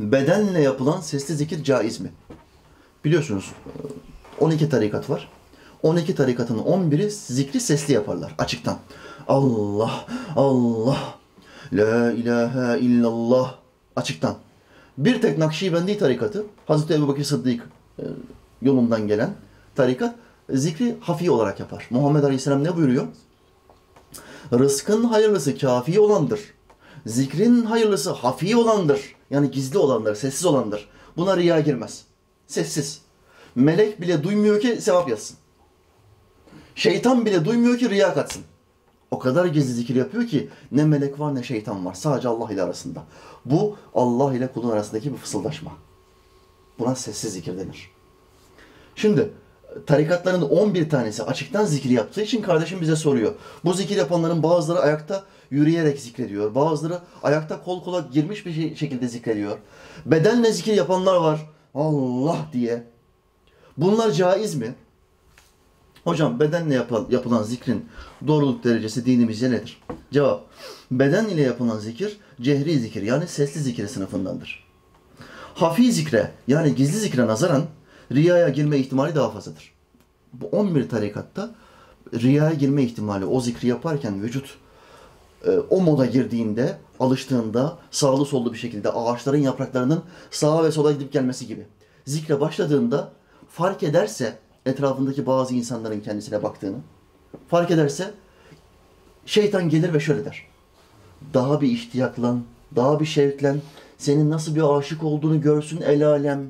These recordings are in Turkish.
bedenle yapılan sesli zikir caiz mi? Biliyorsunuz 12 tarikat var. 12 tarikatın 11'i zikri sesli yaparlar açıktan. Allah, Allah, la ilahe illallah açıktan. Bir tek Nakşibendi tarikatı, Hazreti Ebubekir Sıddık yolundan gelen tarikat zikri hafi olarak yapar. Muhammed Aleyhisselam ne buyuruyor? Rızkın hayırlısı kafi olandır. Zikrin hayırlısı hafi olandır. Yani gizli olandır, sessiz olandır. Buna riya girmez. Sessiz. Melek bile duymuyor ki sevap yazsın. Şeytan bile duymuyor ki riya katsın. O kadar gizli zikir yapıyor ki ne melek var ne şeytan var. Sadece Allah ile arasında. Bu Allah ile kulun arasındaki bir fısıldaşma. Buna sessiz zikir denir. Şimdi tarikatların 11 tanesi açıktan zikir yaptığı için kardeşim bize soruyor. Bu zikir yapanların bazıları ayakta yürüyerek zikrediyor. Bazıları ayakta kol kola girmiş bir şekilde zikrediyor. Bedenle zikir yapanlar var. Allah diye. Bunlar caiz mi? Hocam bedenle yapılan zikrin doğruluk derecesi dinimizce nedir? Cevap. Beden ile yapılan zikir cehri zikir yani sesli zikir sınıfındandır. Hafi zikre yani gizli zikre nazaran riyaya girme ihtimali daha fazladır. Bu 11 tarikatta riyaya girme ihtimali o zikri yaparken vücut o moda girdiğinde, alıştığında sağlı sollu bir şekilde ağaçların yapraklarının sağa ve sola gidip gelmesi gibi. Zikre başladığında fark ederse etrafındaki bazı insanların kendisine baktığını fark ederse şeytan gelir ve şöyle der. Daha bir iştiyaklan, daha bir şevklen, senin nasıl bir aşık olduğunu görsün el alem.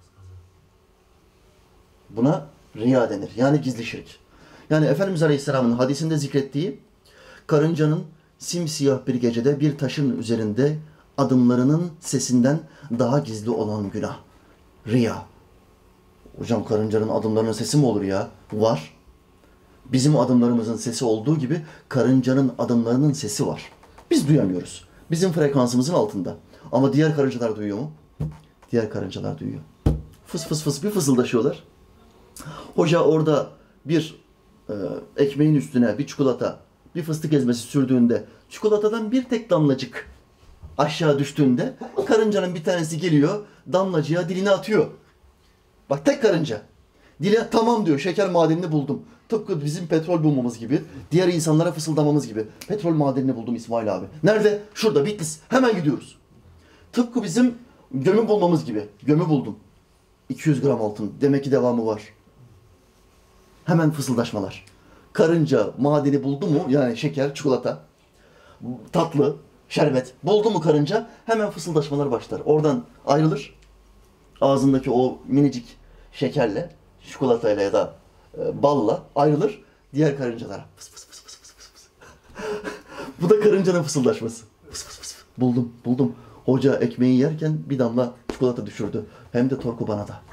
Buna riya denir. Yani gizli şirk. Yani Efendimiz Aleyhisselam'ın hadisinde zikrettiği karıncanın simsiyah bir gecede bir taşın üzerinde adımlarının sesinden daha gizli olan günah. Riya. Hocam karıncanın adımlarının sesi mi olur ya? Var. Bizim adımlarımızın sesi olduğu gibi karıncanın adımlarının sesi var. Biz duyamıyoruz. Bizim frekansımızın altında. Ama diğer karıncalar duyuyor mu? Diğer karıncalar duyuyor. Fıs fıs fıs bir fısıldaşıyorlar. Hoca orada bir ekmeğin üstüne bir çikolata, bir fıstık ezmesi sürdüğünde çikolatadan bir tek damlacık aşağı düştüğünde karıncanın bir tanesi geliyor, damlacığa dilini atıyor. Bak tek karınca. Dile tamam diyor, şeker madenini buldum. Tıpkı bizim petrol bulmamız gibi, diğer insanlara fısıldamamız gibi. Petrol madenini buldum İsmail abi. Nerede? Şurada, Bitlis. Hemen gidiyoruz. Tıpkı bizim gömü bulmamız gibi. Gömü buldum. 200 gram altın. Demek ki devamı var. Hemen fısıldaşmalar. Karınca madeni buldu mu, yani şeker, çikolata, tatlı, şerbet buldu mu karınca, hemen fısıldaşmalar başlar. Oradan ayrılır. Ağzındaki o minicik şekerle, çikolatayla ya da balla ayrılır. Diğer karıncalara fıs fıs fıs fıs fıs fıs. Bu da karıncanın fısıldaşması. Fıs fıs fıs. Buldum, buldum. Hoca ekmeği yerken bir damla çikolata düşürdü. Hem de torku bana da.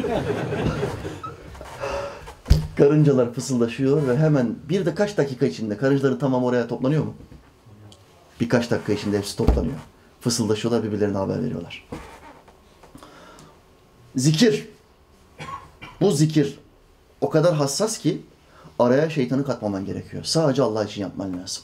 Karıncalar fısıldaşıyor ve hemen bir de kaç dakika içinde karıncaların tamam oraya toplanıyor mu? Birkaç dakika içinde hepsi toplanıyor. Fısıldaşıyorlar, birbirlerine haber veriyorlar. Zikir. Bu zikir o kadar hassas ki araya şeytanı katmaman gerekiyor. Sadece Allah için yapman lazım.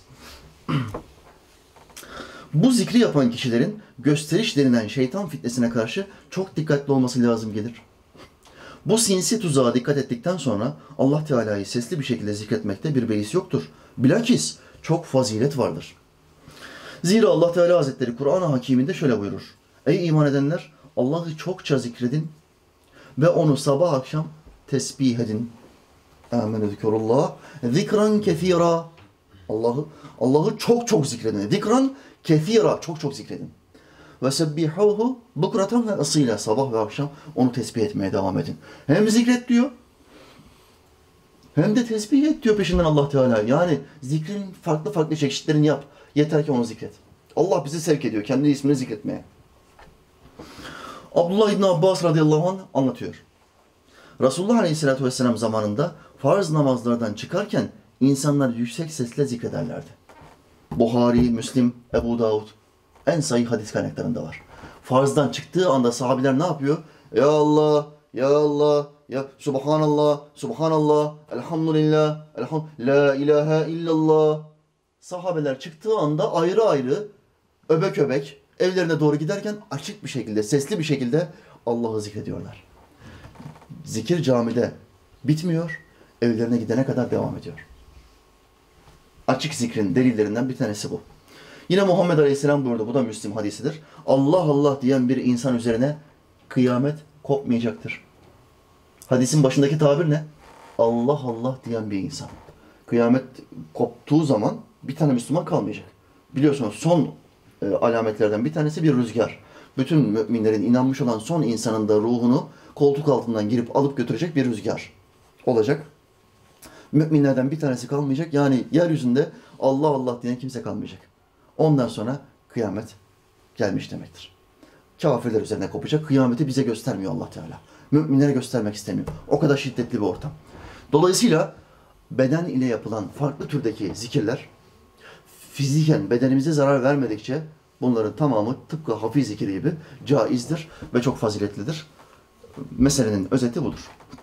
Bu zikri yapan kişilerin gösteriş denilen şeytan fitnesine karşı çok dikkatli olması lazım gelir. Bu sinsi tuzağa dikkat ettikten sonra Allah Teala'yı sesli bir şekilde zikretmekte bir beis yoktur. Bilakis çok fazilet vardır. Zira Allah Teala Hazretleri Kur'an-ı Hakîm'inde şöyle buyurur. Ey iman edenler! Allah'ı çokça zikredin ve onu sabah akşam tesbih edin. Âmenü zikrullah. Zikran kethîrâ. Allah'ı çok zikredin. Zikran kethîrâ. Çok zikredin. Ve sebbihûhu bukratan ve asîlâ. Sabah ve akşam onu tesbih etmeye devam edin. Hem zikret diyor, hem de tesbih et diyor peşinden Allah Teala. Yani zikrin farklı çeşitlerini yap. Yeter ki onu zikret. Allah bizi sevk ediyor kendi ismini zikretmeye. Abdullah İbni Abbas radıyallahu anh anlatıyor. Resulullah aleyhissalatü vesselam zamanında farz namazlardan çıkarken insanlar yüksek sesle zikrederlerdi. Buhari, Müslim, Ebu Davud en sahih hadis kaynaklarında var. Farzdan çıktığı anda sahabiler ne yapıyor? Ya Allah, ya Allah, ya Subhanallah, Subhanallah, Elhamdülillah, La ilahe illallah. Sahabeler çıktığı anda ayrı ayrı, öbek öbek, evlerine doğru giderken açık bir şekilde, sesli bir şekilde Allah'ı zikrediyorlar. Zikir camide bitmiyor, evlerine gidene kadar devam ediyor. Açık zikrin delillerinden bir tanesi bu. Yine Muhammed Aleyhisselam buyurdu, bu da Müslim hadisidir. Allah Allah diyen bir insan üzerine kıyamet kopmayacaktır. Hadisin başındaki tabir ne? Allah Allah diyen bir insan. Kıyamet koptuğu zaman bir tane Müslüman kalmayacak. Biliyorsunuz son alametlerden bir tanesi bir rüzgar. Bütün müminlerin inanmış olan son insanın da ruhunu koltuk altından girip alıp götürecek bir rüzgar olacak. Müminlerden bir tanesi kalmayacak. Yani yeryüzünde Allah Allah diyen kimse kalmayacak. Ondan sonra kıyamet gelmiş demektir. Kafirler üzerine kopacak. Kıyameti bize göstermiyor Allah Teala. Müminlere göstermek istemiyor. O kadar şiddetli bir ortam. Dolayısıyla beden ile yapılan farklı türdeki zikirler fiziken bedenimize zarar vermedikçe bunların tamamı tıpkı hafif zikir gibi caizdir ve çok faziletlidir. Meselenin özeti budur.